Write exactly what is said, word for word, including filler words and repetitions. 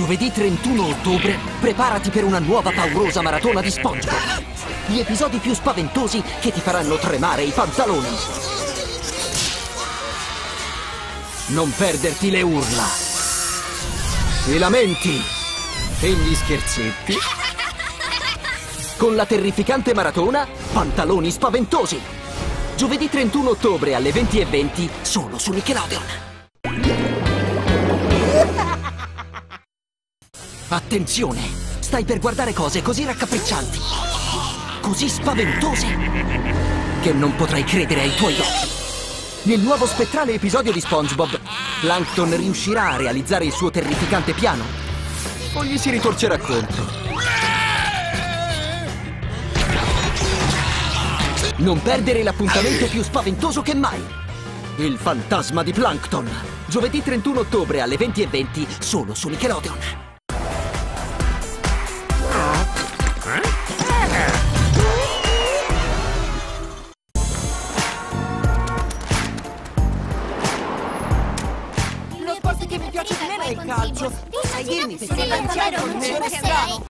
Giovedì trentuno ottobre, preparati per una nuova paurosa maratona di SpongeBob. Gli episodi più spaventosi che ti faranno tremare i pantaloni. Non perderti le urla, i lamenti e gli scherzetti con la terrificante maratona Pantaloni Spaventosi. Giovedì trentuno ottobre alle venti e venti solo su Nickelodeon. Attenzione! Stai per guardare cose così raccapriccianti, così spaventose, che non potrai credere ai tuoi occhi. Nel nuovo spettrale episodio di SpongeBob, Plankton riuscirà a realizzare il suo terrificante piano? O gli si ritorcerà contro? Non perdere l'appuntamento più spaventoso che mai! Il fantasma di Plankton! Giovedì trentuno ottobre alle venti e venti solo su Nickelodeon. Lo sport che mi piace di meno è il calcio. Tu sai dirmi se sei Sì, anziano o non non ci sei sei.